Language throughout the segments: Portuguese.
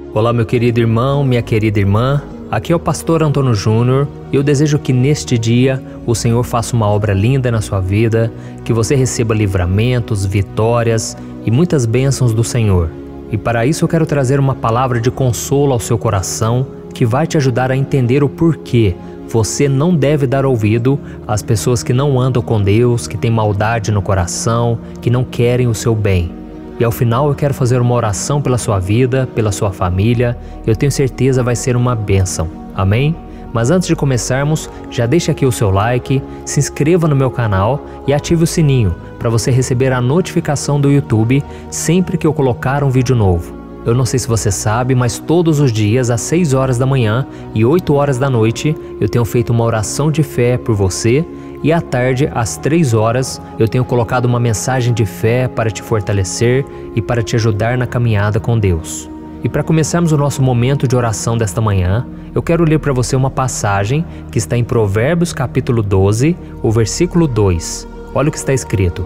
Olá, meu querido irmão, minha querida irmã. Aqui é o pastor Antônio Júnior e eu desejo que neste dia o Senhor faça uma obra linda na sua vida, que você receba livramentos, vitórias e muitas bênçãos do Senhor. E para isso eu quero trazer uma palavra de consolo ao seu coração que vai te ajudar a entender o porquê você não deve dar ouvido às pessoas que não andam com Deus, que têm maldade no coração, que não querem o seu bem. E ao final eu quero fazer uma oração pela sua vida, pela sua família. Eu tenho certeza vai ser uma bênção. Amém? Mas antes de começarmos, já deixa aqui o seu like, se inscreva no meu canal e ative o sininho para você receber a notificação do YouTube sempre que eu colocar um vídeo novo. Eu não sei se você sabe, mas todos os dias às 6 horas da manhã e 8 horas da noite eu tenho feito uma oração de fé por você. E à tarde, às 3 horas, eu tenho colocado uma mensagem de fé para te fortalecer e para te ajudar na caminhada com Deus. E para começarmos o nosso momento de oração desta manhã, eu quero ler para você uma passagem que está em Provérbios capítulo 12, o versículo 2. Olha o que está escrito: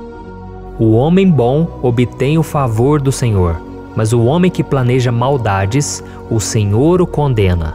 O homem bom obtém o favor do Senhor, mas o homem que planeja maldades, o Senhor o condena.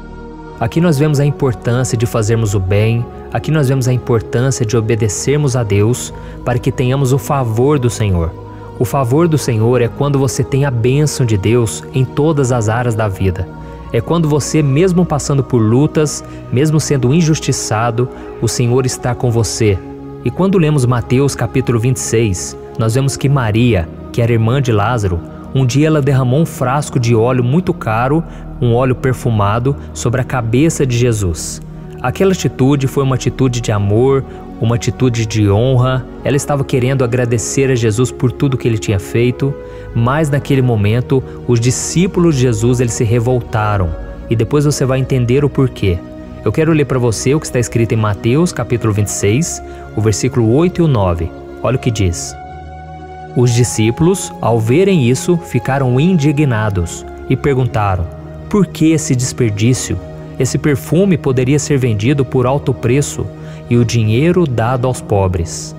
Aqui nós vemos a importância de fazermos o bem, aqui nós vemos a importância de obedecermos a Deus para que tenhamos o favor do Senhor. O favor do Senhor é quando você tem a bênção de Deus em todas as áreas da vida. É quando você, mesmo passando por lutas, mesmo sendo injustiçado, o Senhor está com você. E quando lemos Mateus capítulo 26, nós vemos que Maria, que era irmã de Lázaro, um dia ela derramou um frasco de óleo muito caro, um óleo perfumado, sobre a cabeça de Jesus. Aquela atitude foi uma atitude de amor, uma atitude de honra. Ela estava querendo agradecer a Jesus por tudo que ele tinha feito, mas naquele momento os discípulos de Jesus eles se revoltaram. E depois você vai entender o porquê. Eu quero ler para você o que está escrito em Mateus capítulo 26, o versículo 8 e o 9. Olha o que diz. Os discípulos, ao verem isso, ficaram indignados e perguntaram: por que esse desperdício? Esse perfume poderia ser vendido por alto preço e o dinheiro dado aos pobres.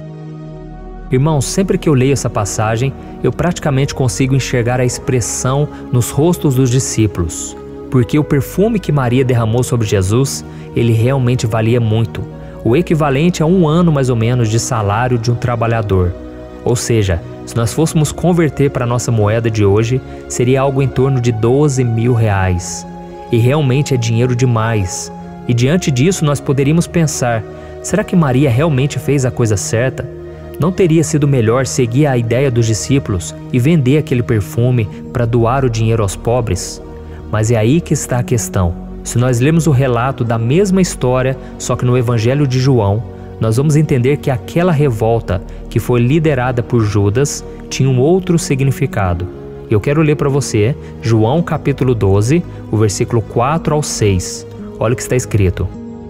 Irmãos, sempre que eu leio essa passagem, eu praticamente consigo enxergar a expressão nos rostos dos discípulos, porque o perfume que Maria derramou sobre Jesus, ele realmente valia muito, o equivalente a 1 ano mais ou menos de salário de um trabalhador. Ou seja, se nós fôssemos converter para a nossa moeda de hoje, seria algo em torno de 12 mil reais. E realmente é dinheiro demais. E diante disso nós poderíamos pensar, será que Maria realmente fez a coisa certa? Não teria sido melhor seguir a ideia dos discípulos e vender aquele perfume para doar o dinheiro aos pobres? Mas é aí que está a questão. Se nós lermos o relato da mesma história, só que no Evangelho de João, nós vamos entender que aquela revolta que foi liderada por Judas tinha um outro significado. Eu quero ler para você João capítulo 12, o versículo 4 ao 6. Olha o que está escrito.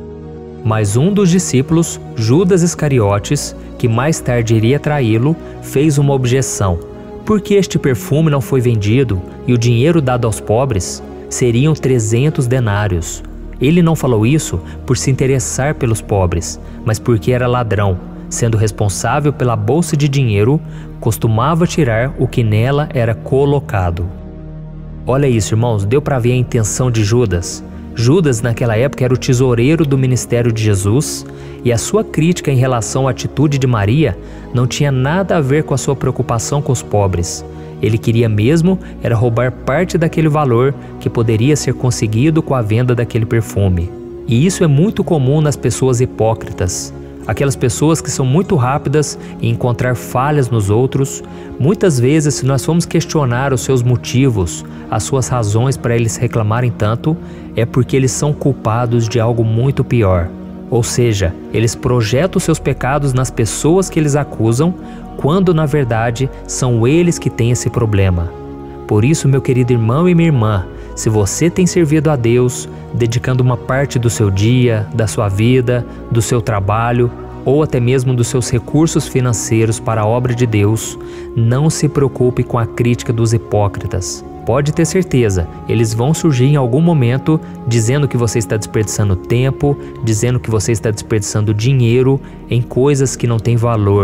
Mas um dos discípulos, Judas Iscariotes, que mais tarde iria traí-lo, fez uma objeção. Por que este perfume não foi vendido e o dinheiro dado aos pobres? Seriam 300 denários. Ele não falou isso por se interessar pelos pobres, mas porque era ladrão, sendo responsável pela bolsa de dinheiro, costumava tirar o que nela era colocado. Olha isso, irmãos, deu para ver a intenção de Judas. Judas naquela época era o tesoureiro do ministério de Jesus e a sua crítica em relação à atitude de Maria não tinha nada a ver com a sua preocupação com os pobres. Ele queria mesmo era roubar parte daquele valor que poderia ser conseguido com a venda daquele perfume. E isso é muito comum nas pessoas hipócritas. Aquelas pessoas que são muito rápidas em encontrar falhas nos outros. Muitas vezes, se nós formos questionar os seus motivos, as suas razões para eles reclamarem tanto, é porque eles são culpados de algo muito pior. Ou seja, eles projetam seus pecados nas pessoas que eles acusam, quando na verdade são eles que têm esse problema. Por isso, meu querido irmão e minha irmã, se você tem servido a Deus, dedicando uma parte do seu dia, da sua vida, do seu trabalho ou até mesmo dos seus recursos financeiros para a obra de Deus, não se preocupe com a crítica dos hipócritas. Pode ter certeza, eles vão surgir em algum momento dizendo que você está desperdiçando tempo, dizendo que você está desperdiçando dinheiro em coisas que não têm valor.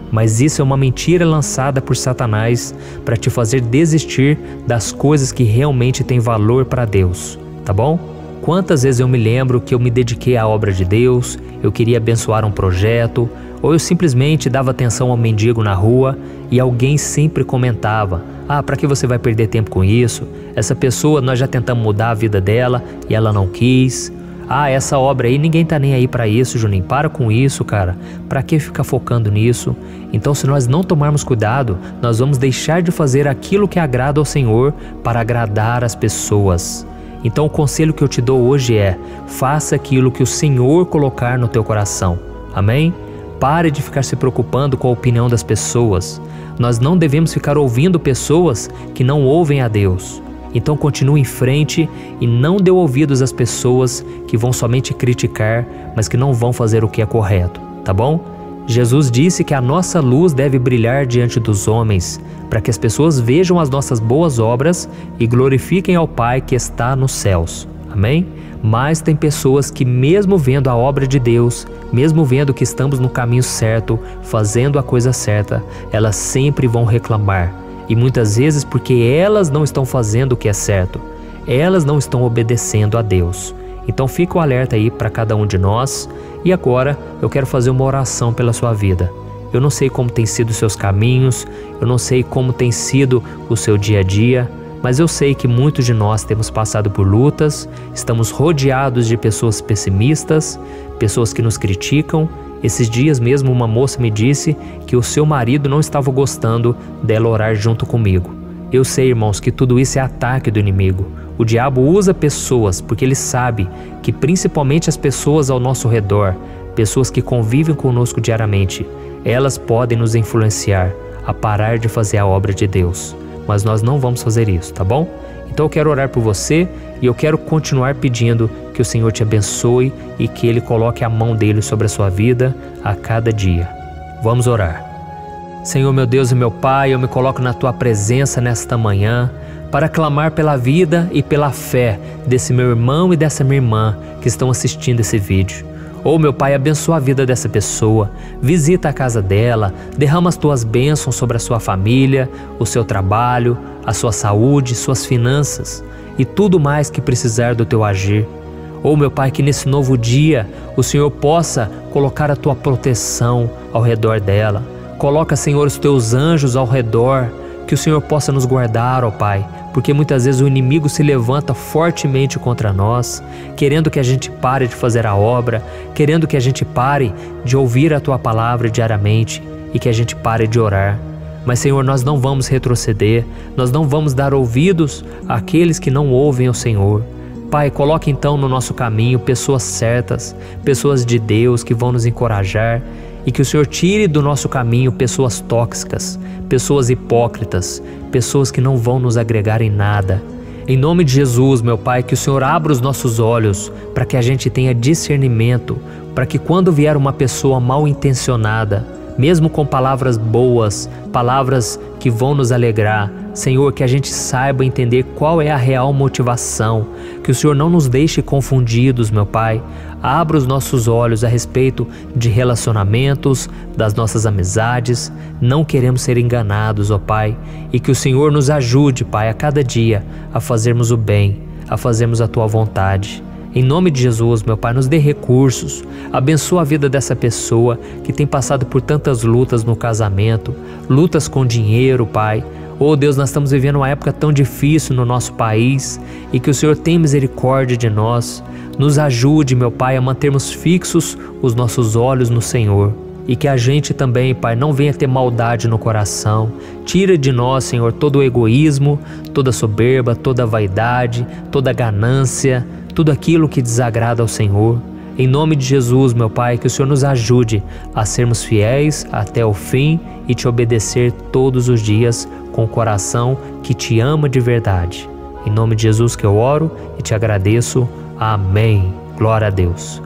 Mas isso é uma mentira lançada por Satanás para te fazer desistir das coisas que realmente têm valor para Deus, tá bom? Quantas vezes eu me lembro que eu me dediquei à obra de Deus, eu queria abençoar um projeto, ou eu simplesmente dava atenção ao mendigo na rua e alguém sempre comentava: ah, para que você vai perder tempo com isso? Essa pessoa, nós já tentamos mudar a vida dela e ela não quis. Ah, essa obra aí, ninguém tá nem aí para isso, Juninho. Para com isso, cara. Para que ficar focando nisso? Então, se nós não tomarmos cuidado, nós vamos deixar de fazer aquilo que agrada ao Senhor para agradar as pessoas. Então, o conselho que eu te dou hoje é: faça aquilo que o Senhor colocar no teu coração. Amém? Pare de ficar se preocupando com a opinião das pessoas. Nós não devemos ficar ouvindo pessoas que não ouvem a Deus. Então continue em frente e não dê ouvidos às pessoas que vão somente criticar, mas que não vão fazer o que é correto, tá bom? Jesus disse que a nossa luz deve brilhar diante dos homens, para que as pessoas vejam as nossas boas obras e glorifiquem ao Pai que está nos céus. Amém? Mas tem pessoas que, mesmo vendo a obra de Deus, mesmo vendo que estamos no caminho certo, fazendo a coisa certa, elas sempre vão reclamar. E muitas vezes porque elas não estão fazendo o que é certo, elas não estão obedecendo a Deus. Então fica o alerta aí para cada um de nós. E agora eu quero fazer uma oração pela sua vida. Eu não sei como tem sido os seus caminhos, eu não sei como tem sido o seu dia a dia, mas eu sei que muitos de nós temos passado por lutas, estamos rodeados de pessoas pessimistas, pessoas que nos criticam. Esses dias mesmo uma moça me disse que o seu marido não estava gostando dela orar junto comigo. Eu sei, irmãos, que tudo isso é ataque do inimigo. O diabo usa pessoas porque ele sabe que principalmente as pessoas ao nosso redor, pessoas que convivem conosco diariamente, elas podem nos influenciar a parar de fazer a obra de Deus. Mas nós não vamos fazer isso, tá bom? Então eu quero orar por você e eu quero continuar pedindo que o Senhor te abençoe e que Ele coloque a mão dele sobre a sua vida a cada dia. Vamos orar. Senhor, meu Deus e meu Pai, eu me coloco na Tua presença nesta manhã para clamar pela vida e pela fé desse meu irmão e dessa minha irmã que estão assistindo esse vídeo. Meu Pai, abençoa a vida dessa pessoa, visita a casa dela, derrama as Tuas bênçãos sobre a sua família, o seu trabalho, a sua saúde, suas finanças e tudo mais que precisar do Teu agir. Meu Pai, que nesse novo dia o Senhor possa colocar a Tua proteção ao redor dela. Coloca, Senhor, os Teus anjos ao redor, que o Senhor possa nos guardar, Pai, porque muitas vezes o inimigo se levanta fortemente contra nós, querendo que a gente pare de fazer a obra, querendo que a gente pare de ouvir a Tua palavra diariamente e que a gente pare de orar. Mas, Senhor, nós não vamos retroceder, nós não vamos dar ouvidos àqueles que não ouvem o Senhor. Pai, coloque então no nosso caminho pessoas certas, pessoas de Deus que vão nos encorajar e que o Senhor tire do nosso caminho pessoas tóxicas, pessoas hipócritas, pessoas que não vão nos agregar em nada. Em nome de Jesus, meu Pai, que o Senhor abra os nossos olhos para que a gente tenha discernimento, para que quando vier uma pessoa mal intencionada, mesmo com palavras boas, palavras que vão nos alegrar, Senhor, que a gente saiba entender qual é a real motivação, que o Senhor não nos deixe confundidos, meu Pai. Abra os nossos olhos a respeito de relacionamentos, das nossas amizades, não queremos ser enganados, ó Pai, e que o Senhor nos ajude, Pai, a cada dia a fazermos o bem, a fazermos a Tua vontade. Em nome de Jesus, meu Pai, nos dê recursos, abençoa a vida dessa pessoa que tem passado por tantas lutas no casamento, lutas com dinheiro, Pai. Deus, nós estamos vivendo uma época tão difícil no nosso país e que o Senhor tenha misericórdia de nós. Nos ajude, meu Pai, a mantermos fixos os nossos olhos no Senhor. E que a gente também, Pai, não venha ter maldade no coração. Tira de nós, Senhor, todo o egoísmo, toda soberba, toda vaidade, toda ganância, tudo aquilo que desagrada ao Senhor. Em nome de Jesus, meu Pai, que o Senhor nos ajude a sermos fiéis até o fim e te obedecer todos os dias com o coração que te ama de verdade. Em nome de Jesus que eu oro e te agradeço. Amém. Glória a Deus.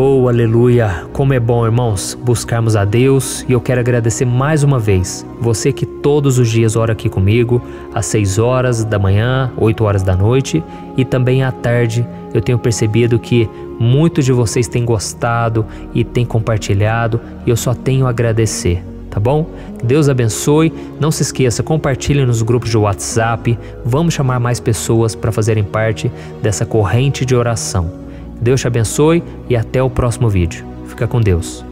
Aleluia! Como é bom, irmãos, buscarmos a Deus, e eu quero agradecer mais uma vez você que todos os dias ora aqui comigo, às 6 horas da manhã, 8 horas da noite e também à tarde. Eu tenho percebido que muitos de vocês têm gostado e têm compartilhado, e eu só tenho a agradecer, tá bom? Que Deus abençoe. Não se esqueça, compartilhe nos grupos de WhatsApp. Vamos chamar mais pessoas para fazerem parte dessa corrente de oração. Deus te abençoe e até o próximo vídeo. Fica com Deus.